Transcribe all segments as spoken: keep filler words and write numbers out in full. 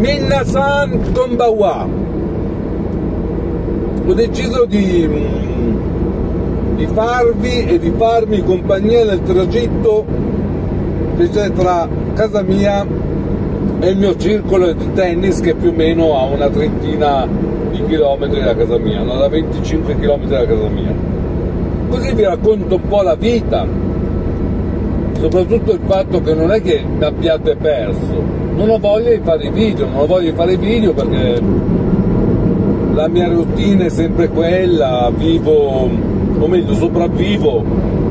Minna-san Konbawa. Ho deciso di, di farvi e di farmi compagnia nel tragitto che c'è tra casa mia e il mio circolo di tennis, che più o meno ha una trentina di chilometri da casa mia, no? Da venticinque chilometri da casa mia. Così vi racconto un po' la vita, soprattutto il fatto che non è che mi abbiate perso. Non ho voglia di fare i video, non ho voglia di fare i video perché la mia routine è sempre quella, vivo, o meglio sopravvivo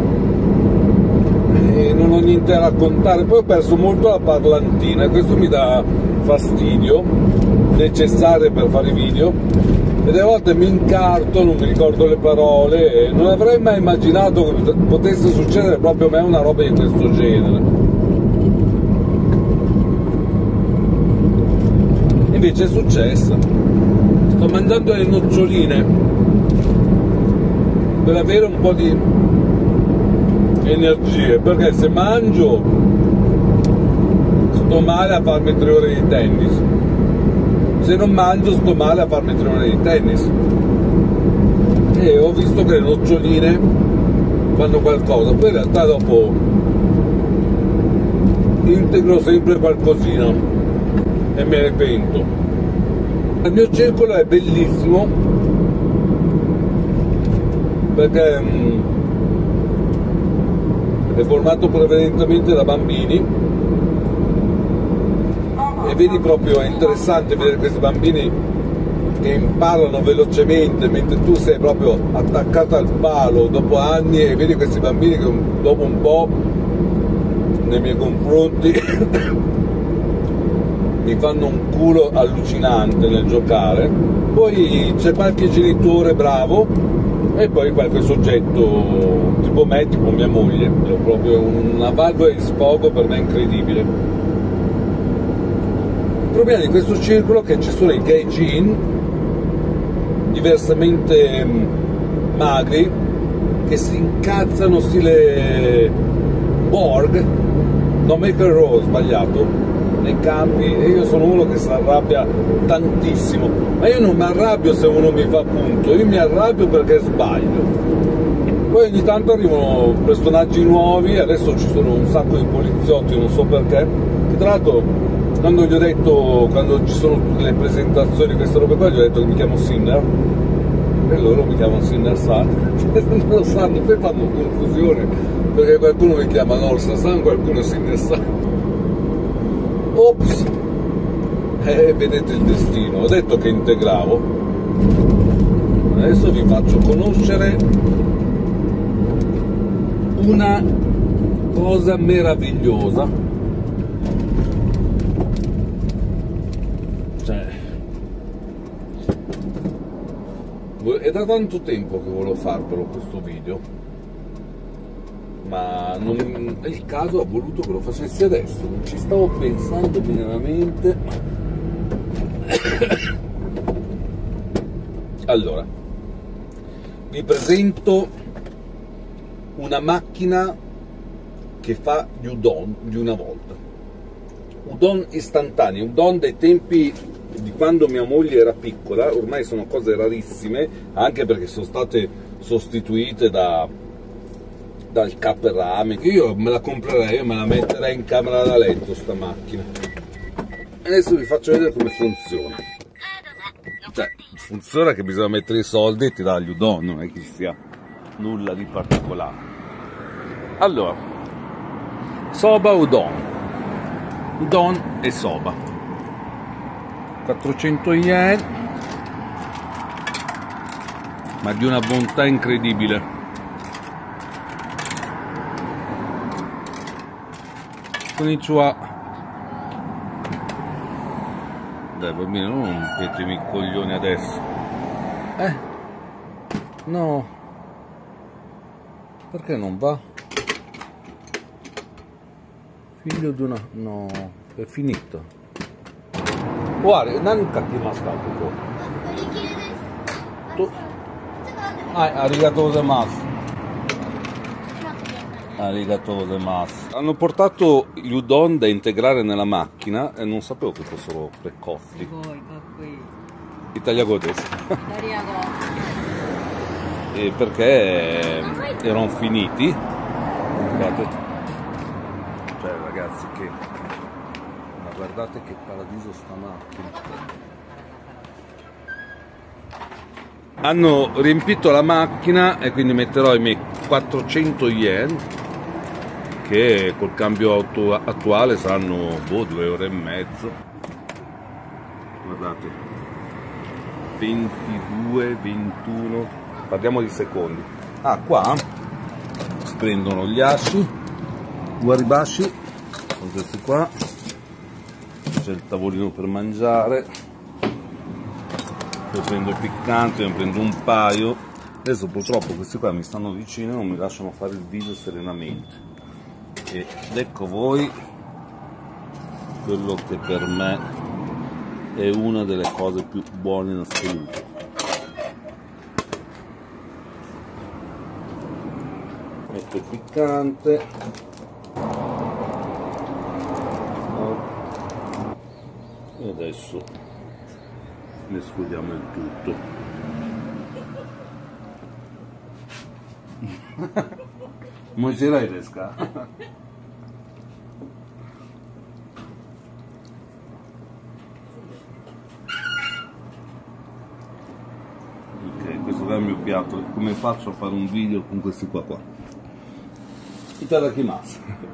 e non ho niente da raccontare. Poi ho perso molto la parlantina e questo mi dà fastidio, necessario per fare i video, e delle volte mi incarto, non mi ricordo le parole, e non avrei mai immaginato che potesse succedere proprio a me una roba di questo genere. Invece è successa. Sto mangiando le noccioline per avere un po' di energie, perché se mangio sto male a farmi tre ore di tennis, se non mangio sto male a farmi tre ore di tennis, e ho visto che le noccioline fanno qualcosa. Poi in realtà dopo integro sempre qualcosina e me ne pento. Il mio circolo è bellissimo perché mh, è formato prevalentemente da bambini, e vedi proprio, è interessante vedere questi bambini che imparano velocemente mentre tu sei proprio attaccato al palo dopo anni, e vedi questi bambini che dopo un po' nei miei confronti mi fanno un culo allucinante nel giocare. Poi c'è qualche genitore bravo e poi qualche soggetto tipo me, tipo mia moglie. È proprio una valvola di sfogo per me incredibile. Il problema di questo circolo è che ci sono i gaijin diversamente magri che si incazzano stile Borg, no, Maker Row, sbagliato, nei campi, e io sono uno che si arrabbia tantissimo, ma io non mi arrabbio se uno mi fa punto, io mi arrabbio perché sbaglio. Poi ogni tanto arrivano personaggi nuovi, adesso ci sono un sacco di poliziotti, non so perché, che tra l'altro quando gli ho detto, quando ci sono tutte le presentazioni, queste robe qua, gli ho detto che mi chiamo Sinner, e loro mi chiamano Sinner San, non lo sanno, poi fanno confusione, perché qualcuno mi chiama Norsa San, qualcuno Sinner San. Ops, eh, vedete il destino. Ho detto che integravo. Adesso vi faccio conoscere una cosa meravigliosa. Cioè, è da tanto tempo che volevo farvelo questo video, ma non, il caso ha voluto che lo facessi adesso, non ci stavo pensando minimamente. Allora, vi presento una macchina che fa gli udon di una volta, udon istantanei, udon dei tempi di quando mia moglie era piccola. Ormai sono cose rarissime, anche perché sono state sostituite da dal caperame, che io me la comprerei, io me la metterei in camera da letto sta macchina. Adesso vi faccio vedere come funziona. Cioè, funziona che bisogna mettere i soldi e ti dà gli udon, non è che sia nulla di particolare. Allora, soba udon, udon e soba, quattrocento yen, ma di una bontà incredibile. Konnichiwa. Dai bambino, non rompetemi i coglioni adesso. Eh? No. Perché non va? Figlio di una... No, è finito. Guarda, non cattivato qua. Tu... Ah, arigatou gozaimasu. Arigatou gozaimasu. Hanno portato gli udon da integrare nella macchina e non sapevo che fossero precotti. I tagliagodes. E perché erano finiti. Guardate. Cioè ragazzi che... Ma guardate che paradiso sta macchina. Hanno riempito la macchina e quindi metterò i miei quattrocento yen, che col cambio auto attuale saranno boh, due ore e mezzo. Guardate, ventidue, ventuno, parliamo di secondi. Ah, qua si prendono gli asci, guaribashi, con questi qua, c'è il tavolino per mangiare. Io prendo il piccante, ne prendo un paio. Adesso purtroppo questi qua mi stanno vicino e non mi lasciano fare il video serenamente. Ed ecco voi quello che per me è una delle cose più buone in assoluto. Metto il piccante. E adesso mescoliamo il tutto. Mojirai desu ka? Ok, questo è il mio piatto. Come faccio a fare un video con questi qua qua? Itadakimasu.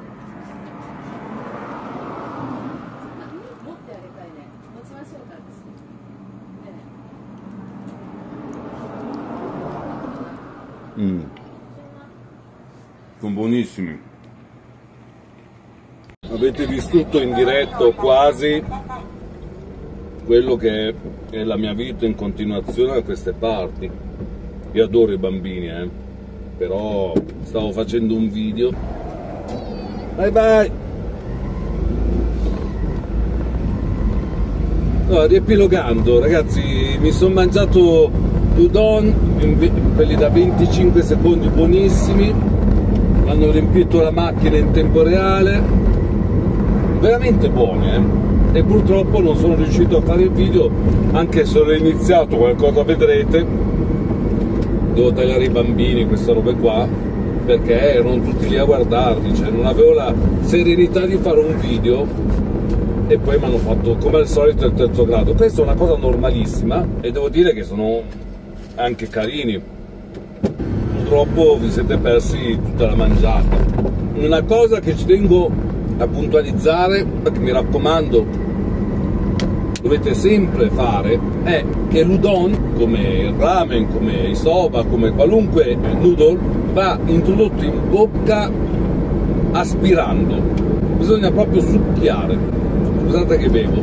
Mm. Sono buonissimi. Avete vissuto in diretto quasi quello che è la mia vita in continuazione da queste parti. Io adoro i bambini, eh. Però stavo facendo un video. Bye bye. No, riepilogando, ragazzi, mi sono mangiato udon, quelli da venticinque secondi buonissimi, hanno riempito la macchina in tempo reale, veramente buoni, eh? E purtroppo non sono riuscito a fare il video, anche se ho iniziato qualcosa, vedrete, devo tagliare i bambini, queste robe qua, perché erano tutti lì a guardarli, cioè non avevo la serenità di fare un video. E poi mi hanno fatto come al solito il terzo grado. Questa è una cosa normalissima e devo dire che sono anche carini. Purtroppo vi siete persi tutta la mangiata. Una cosa che ci tengo a puntualizzare, che mi raccomando dovete sempre fare, è che l'udon, come il ramen, come i soba, come qualunque noodle, va introdotto in bocca aspirando. Bisogna proprio succhiare. Scusate che bevo.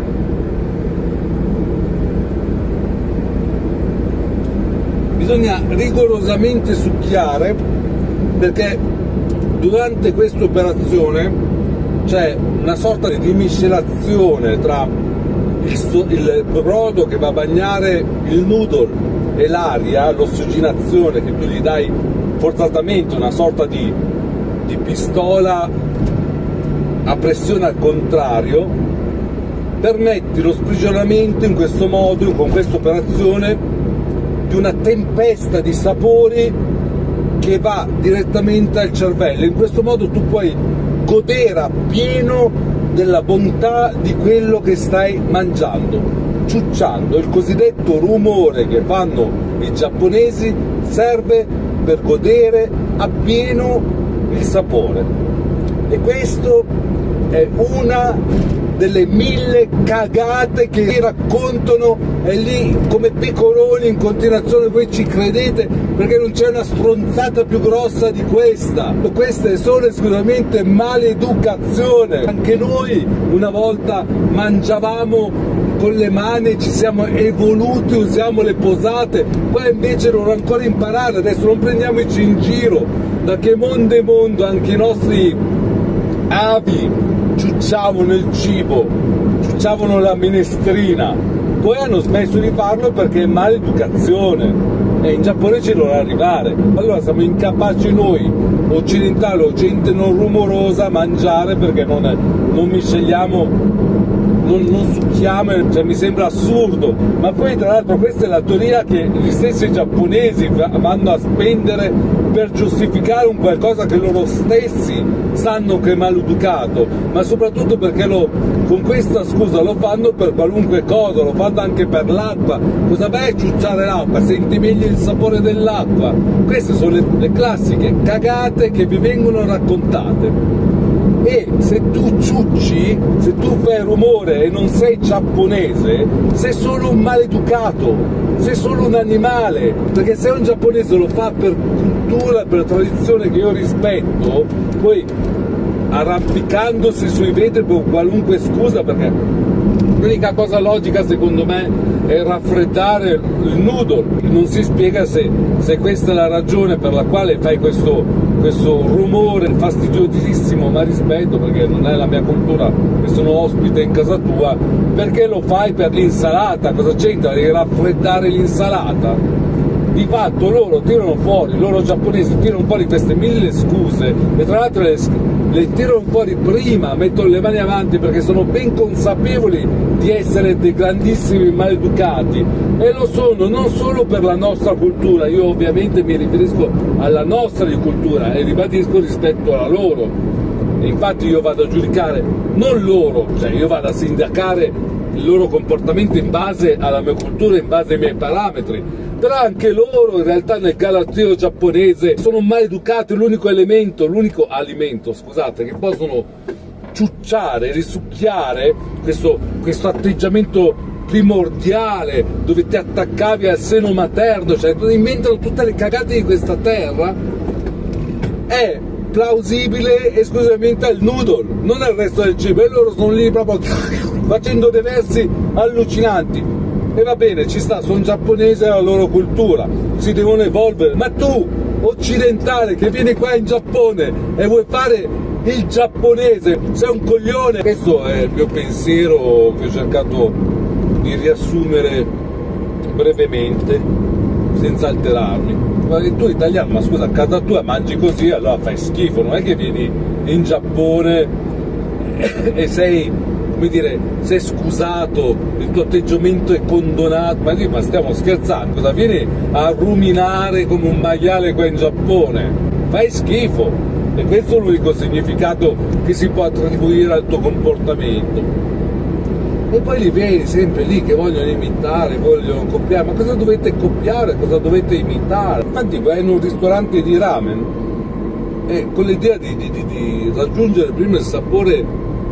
Bisogna rigorosamente succhiare, perché durante questa operazione c'è una sorta di miscelazione tra il, il brodo che va a bagnare il noodle e l'aria, l'ossigenazione che tu gli dai forzatamente, una sorta di, di pistola a pressione al contrario, permetti lo sprigionamento in questo modo, con questa operazione, di una tempesta di sapori che va direttamente al cervello. In questo modo tu puoi godere appieno della bontà di quello che stai mangiando, ciucciando. Il cosiddetto rumore che fanno i giapponesi serve per godere appieno il sapore. E questo è una delle mille cagate che vi raccontano, e lì come pecoroni in continuazione voi ci credete, perché non c'è una stronzata più grossa di questa. Questa è solo esclusivamente maleducazione. Anche noi una volta mangiavamo con le mani, ci siamo evoluti, usiamo le posate, qua invece non ancora imparare. Adesso non prendiamoci in giro, da che mondo è mondo anche i nostri avi ciucciavano il cibo, ciucciavano la minestrina, poi hanno smesso di farlo perché è maleducazione e in Giappone ci dovrà arrivare. Allora siamo incapaci noi occidentale o gente non rumorosa mangiare perché non, è, non misceliamo, non, non succhiamo, cioè mi sembra assurdo. Ma poi tra l'altro questa è la teoria che gli stessi giapponesi vanno a spendere per giustificare un qualcosa che loro stessi sanno che è maleducato, ma soprattutto perché lo, con questa scusa lo fanno per qualunque cosa, lo fanno anche per l'acqua. Cosa vai a ciucciare l'acqua? Senti meglio il sapore dell'acqua. Queste sono le, le classiche cagate che vi vengono raccontate. E se tu ciucci, se tu fai rumore e non sei giapponese, sei solo un maleducato, sei solo un animale, perché se un giapponese lo fa per cultura, per tradizione che io rispetto, poi arrampicandosi sui vetri con qualunque scusa, perché l'unica cosa logica secondo me è raffreddare il noodle. Non si spiega se, se questa è la ragione per la quale fai questo, questo rumore fastidiosissimo, ma rispetto perché non è la mia cultura e sono ospite in casa tua. Perché lo fai per l'insalata? Cosa c'entra? Devi raffreddare l'insalata? Di fatto loro tirano fuori, loro giapponesi tirano fuori queste mille scuse e tra l'altro le, le tirano fuori prima, mettono le mani avanti perché sono ben consapevoli di essere dei grandissimi maleducati, e lo sono non solo per la nostra cultura. Io ovviamente mi riferisco alla nostra di cultura e ribadisco rispetto alla loro, e infatti io vado a giudicare non loro, cioè io vado a sindacare il loro comportamento in base alla mia cultura, in base ai miei parametri. Però anche loro in realtà nel galateo giapponese sono maleducati. L'unico elemento, l'unico alimento, scusate, che possono ciucciare, risucchiare, questo, questo atteggiamento primordiale dove ti attaccavi al seno materno, cioè inventano tutte le cagate di questa terra, è plausibile esclusivamente al noodle, non al resto del cibo, e loro sono lì proprio facendo dei versi allucinanti. E va bene, ci sta, sono giapponesi, è la loro cultura, si devono evolvere, ma tu, occidentale, che vieni qua in Giappone e vuoi fare il giapponese, sei un coglione. Questo è il mio pensiero che ho cercato di riassumere brevemente, senza alterarmi. Ma tu italiano, ma scusa, a casa tua mangi così, allora fai schifo, non è che vieni in Giappone e sei, come dire, sei scusato, il tuo atteggiamento è condonato, ma, lì, ma stiamo scherzando, cosa vieni a ruminare come un maiale qua in Giappone? Fai schifo, e questo è l'unico significato che si può attribuire al tuo comportamento. E poi li vedi sempre lì che vogliono imitare, vogliono copiare, ma cosa dovete copiare, cosa dovete imitare? Infatti vai in un ristorante di ramen e con l'idea di, di, di, di raggiungere prima il sapore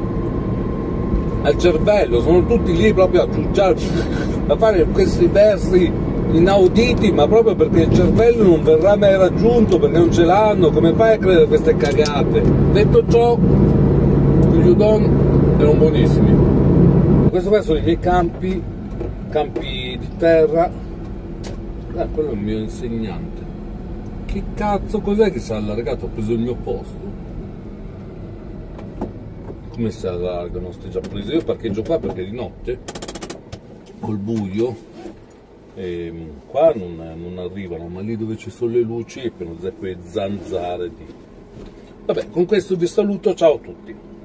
al cervello, sono tutti lì proprio a ciucciare, a fare questi versi inauditi, ma proprio perché il cervello non verrà mai raggiunto, perché non ce l'hanno. Come fai a credere a queste cagate? Detto ciò, gli udon erano buonissimi. Questo qua sono i miei campi, campi di terra. Eh, quello è il mio insegnante. Che cazzo, cos'è che si è allargato? Ha preso il mio posto? Come si allargano sti giapponesi? Io parcheggio qua perché di notte, col buio, e qua non, non arrivano, ma lì dove ci sono le luci e quelle zanzare di... Vabbè, con questo vi saluto, ciao a tutti.